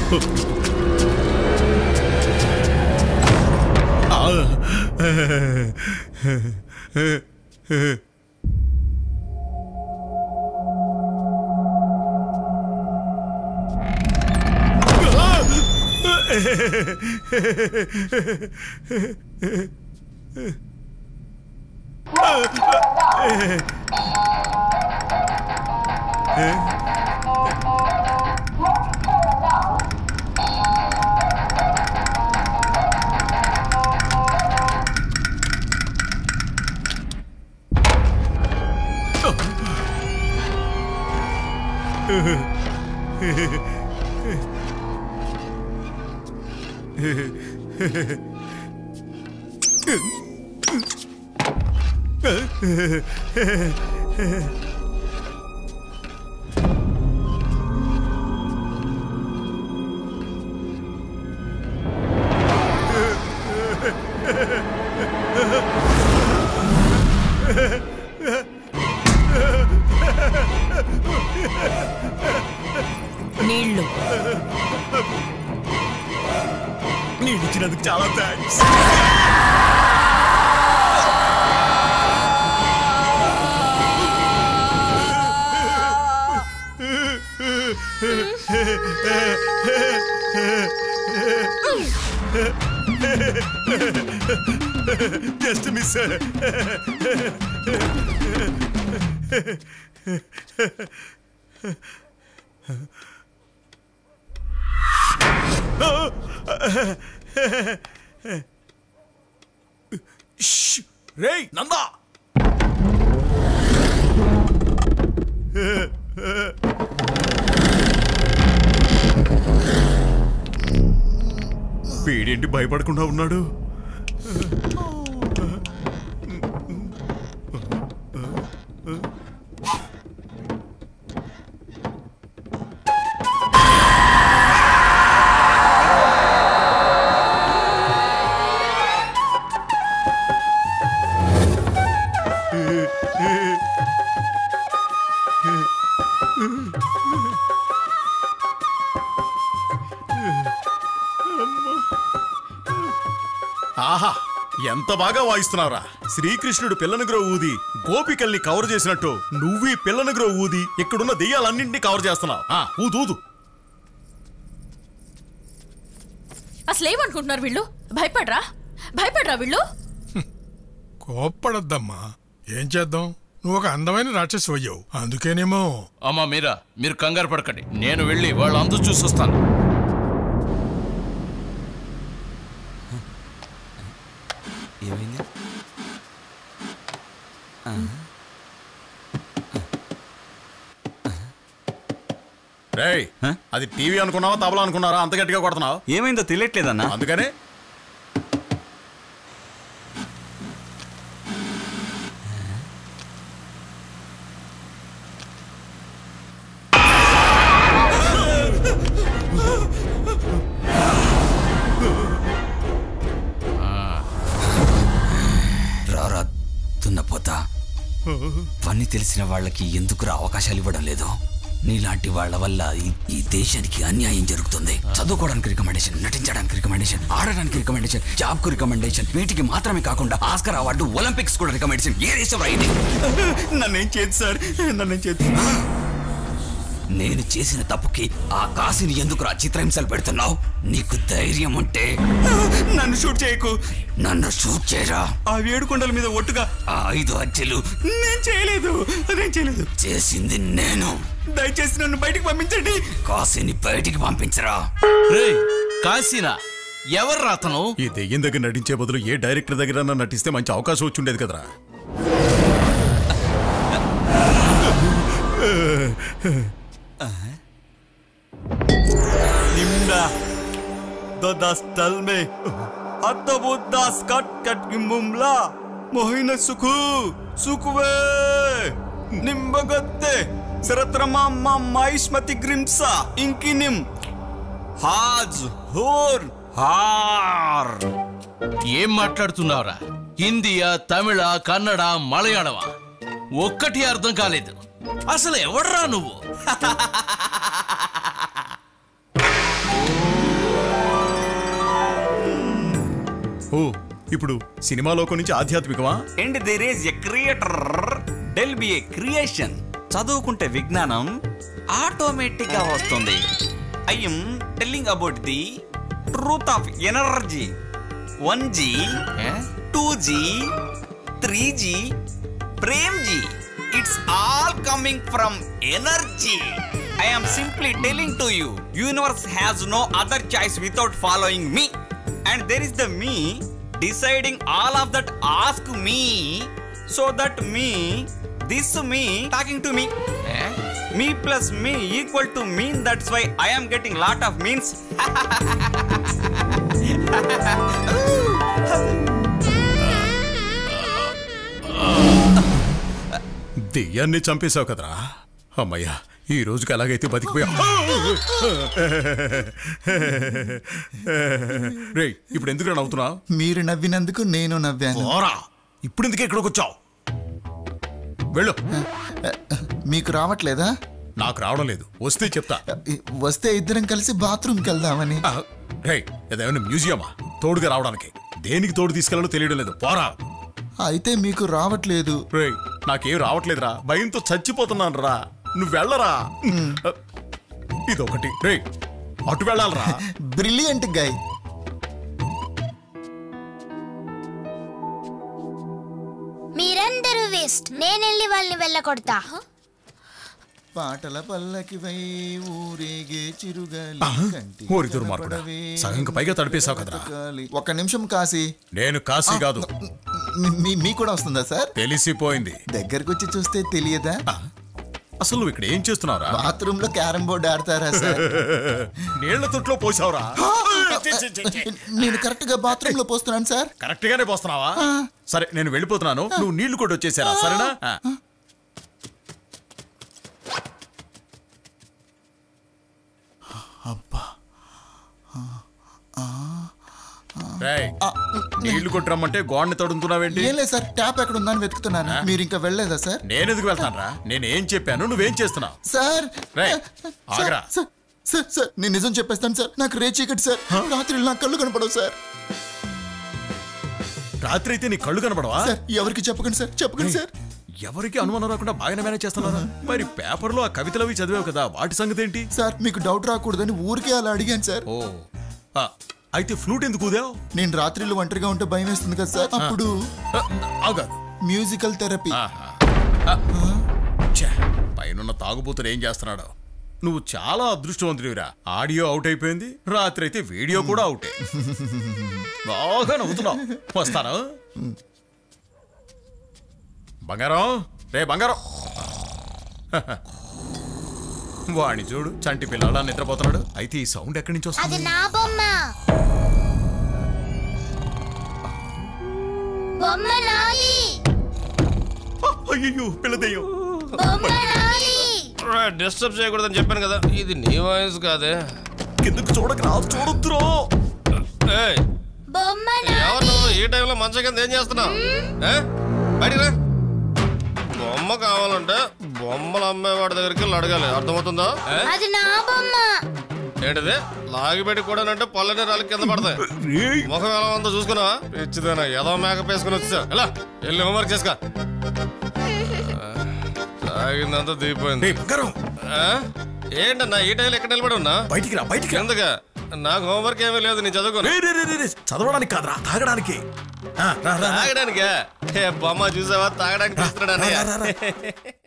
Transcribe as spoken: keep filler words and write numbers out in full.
నీళ్ళు నీళ్ళు ఇచ్చినందుకు చాలా థ్యాంక్స్. Just miss. రేయ్ నందా, వీడేంటి భయపడకుండా ఉన్నాడు? ఆహా, ఎంత బాగా వాయిస్తున్నావురా. శ్రీకృష్ణుడు పిల్లనగ్రో ఊది గోపికల్ని కవర్ చేసినట్టు నువ్వు ఈ పిల్లనగ్రో ఊది ఇక్కడున్న దెయ్యాలన్నింటినీ కవర్ చేస్తున్నావు. ఊదు ఊదు. అసలు ఏమనుకుంటున్నారు వీళ్ళు? భయపడరా భయపడరా వీళ్ళు? కోప్పడద్దమ్మా, ఏం చేద్దాం, నువ్వు ఒక అందమైన రాక్షసి అయ్యావు, అందుకేనేమో. అమ్మా మీరా, మీరు కంగారు పడకండి, నేను వెళ్ళి వాళ్ళు అందు చూసొస్తాను. ఏమైంది? రేయ్, అది టీవీ అనుకున్నావా తబలా అనుకున్నారా? అంత గట్టిగా కొడుతున్నావు. ఏమైందో తెలియట్లేదన్నా. అందుకనే రారా దున్నపోతా, పని తెలిసిన వాళ్ళకి ఎందుకురా అవకాశాలు ఇవ్వడం లేదు? నీలాంటి వాళ్ళ వల్ల ఈ దేశానికి అన్యాయం జరుగుతుంది. చదువుకోవడానికి రికమెండేషన్, నటించడానికి రికమెండేషన్, ఆడడానికి రికమెండేషన్, జాబ్ కు రికమెండేషన్, వీటికి మాత్రమే కాకుండా ఆస్కర్ అవార్డు, ఒలింపిక్స్ కూడా రికమెండేషన్. ఏ దేశం రైతే నన్నేం చేద్దు సార్, నన్నేం చేద్దు. నేను చేసిన తప్పుకి ఆ కాశీని ఎందుకురా చిత్రహింసలు పెడుతున్నావు? నీకు ధైర్యం ఉంటే నన్ను షూట్ చేయకు. నన్ను షూట్ చేయరా. ఆ వేడుకొండల మీద ఒట్టుగా ఆ ఐదు హత్యలు నేను చేయలేదు, నేను చేయలేదు. చేసింది నేను. దయచేసి నన్ను బయటికి పంపించండి. కాశీని బయటికి పంపించరా. కాశీనా? ఎవరు రాతను? ఈ దెయ్యం దగ్గర నటించే బదులు ఏ డైరెక్టర్ దగ్గర నటిస్తే మంచి అవకాశం వచ్చి ఉండేది కదరా. निम्दा दो दस तल में अतो बुद्धास कट कट की मुमला मोहिन सुखु सुखवे निम्बगत्ते सरत्रमा मा माइस्मति ग्रिम्सा इंकी निम हाज होर हार. ఏం మాట్లాడుతున్నావురా? హిందీయా, తమిళ, కన్నడ, మలయాళమా? ఒక్కటి అర్థం కాలేదు. అసలు ఎవడ్రా నువ్వు? ఓ ఇప్పుడు సినిమా లోకం నుంచి ఆధ్యాత్మికమా? And there is a creator there'll be a creation. చదువుకుంటే విజ్ఞానం ఆటోమేటిక్ గా వస్తుంది. I'm telling about the truth of energy. One G two G three G Prem ji, it's all coming from energy. I am simply telling to you, universe has no other choice without following me, and there is the me deciding all of that. Ask me, so that me, this me talking to me, eh? Me plus me equal to mean. That's why I am getting lot of means. దెయ్యాన్ని చంపేశావు కదరా. అమ్మయ్యా, ఈ రోజుకి అలాగైతే బతికిపోయా. రే ఇప్పుడు ఎందుకు నవ్వుతున్నా? మీరు నవ్వినందుకు నేను నవ్వాను. ఇప్పుడు ఎందుకు ఇక్కడికి వచ్చావు? వెళ్ళు. మీకు రావట్లేదా? నాకు రావడం లేదు, వస్తే చెప్తా. వస్తే ఇద్దరం కలిసి బాత్రూమ్కి వెళ్దామని. రే ఏదైనా మ్యూజియమా తోడుగా రావడానికి? దేనికి తోడు తీసుకెళ్ళాలో తెలియడం లేదు. పోరా. అయితే మీకు రావట్లేదు? రే నాకేం రావట్లేదురా, భయంతో చచ్చిపోతున్నాను రా. నువ్వు వెళ్ళరా. ఇదొకటి. రే అటు వెళ్ళాలరా. బ్రిలియంట్ గై. మీరందరూ వేస్ట్. నేనెళ్ళి వాళ్ళని వెళ్ళకొడతా. పాటల పల్లకి వై ఊరేగే చిరుగాలి. ఓరి దుర్మార్గుడా, సగంకి పైగా తడిపేశావు కదరా. ఒక్క నిమిషం కాశీ. నేను కాశీ కాదు. మీ కూడా వస్తుందా సార్? తెలిసిపోయింది. దగ్గరకు వచ్చి చూస్తే తెలియదా? అసలు నువ్వు ఇక్కడ ఏం చేస్తున్నావురా? బాత్రూమ్ లో క్యారం బోర్డు ఆడతారా సార్? నీళ్ల తొట్లో పోసావురా. నేను కరెక్ట్ గా బాత్రూమ్ లో పోస్తున్నాను సార్. కరెక్ట్ గానే పోస్తున్నావా? సరే నేను వెళ్ళిపోతున్నాను, నువ్వు నీళ్లు కూడా వచ్చేసారా? సరేనా? అబ్బా, నీళ్లు కొట్టరమ్మంటే గోడని తడుతున్నావేంటి? ఏం లేదు సార్, ట్యాప్ ఎక్కడ ఉందని వెతుకుతున్నాను. మీరు ఇంకా వెళ్ళలేదా సార్? నేను ఎందుకు వెళ్తాను రా, నేను ఏం చెప్పాను, నువ్వేం చేస్తున్నావు? సార్ ఆగరా. సార్ సార్ నేను నిజం చెప్పేస్తాను సార్. నాకు రే చీకటి సార్. రాత్రి నా కళ్ళు కనపడవు సార్. రాత్రి అయితే నీ కళ్ళు కనపడవా? సార్ ఎవరికి చెప్పకండి సార్, చెప్పకండి సార్. ఎవరికి అనుమానం రాకుండా బాగానే మేనేజ్ చేస్తున్నారా? మరి పేపర్లో ఆ కవితలు అవి చదివావు కదా, వాటి సంగతి ఏంటి? సార్ మీకు డౌట్ రాకూడదని ఊరికే అలా అడిగాను సార్. ఓ అయితే ఫ్లూట్ ఎందుకు ఊదావు? నేను రాత్రిలో ఒంటరిగా ఉంటే భయం వేస్తుంది కదా సార్, అప్పుడు మ్యూజికల్ థెరపీ. పైన తాగుబోతులు ఏం చేస్తున్నాడు? నువ్వు చాలా అదృష్టవంతుడివిరా. ఆడియో అవుట్ అయిపోయింది, రాత్రి అయితే వీడియో కూడా అవుటే. బాగా నవ్వుతున్నావు. వస్తాను. బంగారం, రే బంగారం. వాణి చూడు, చంటి పిల్లలా నిద్రపోతున్నాడు. అయితే ఈ సౌండ్ ఎక్కడి నుంచి వస్తుంది? అది నా బొమ్మ. బొమ్మ నాది. అయ్యో పిల్ల దెయ్యం. బొమ్మ నాది. డిస్టర్బ్ చేయకూడదని చెప్పాను కదా. ఇది నీ వాయిస్ కాదే. కిందకు చూడక రా, చూడొద్దురో. ఏయ్ బొమ్మ ఎవరు నాది. నువ్వు? ఈ టైంలో మంచం కింద ఏం చేస్తున్నావు? బయటికి రా. బొమ్మ కావాలంటే బొమ్మలు అమ్మేవాడి దగ్గరికి వెళ్ళి అడగాలి, అర్థమవుతుందా? అది నా బొమ్మ. ఏంటిది? లాగిపెట్టి కూడా అంటే పళ్ళని రాళ్ళకి కింద పడతాయి. ముఖం ఎలా ఉందో చూసుకున్నా? ఇచ్చిదేనా ఏదో మేకప్ వేసుకుని వచ్చా. ఎలా వెళ్ళి హోంవర్క్ చేసుకో. తాగిందంతా దిగిపోయింది. ఏంటన్నా ఈ టైంలో ఎక్కడ నిలబడి ఉన్నా? బయటికి రా, బయటికి. ఎందుగా? నాకు హోంవర్క్ ఏమీ లేదు, నేను చదువుకోను. చదవడానికి కాదురా, తాగడానికి. తాగడానికే? బొమ్మ చూసావా? తాగడానికి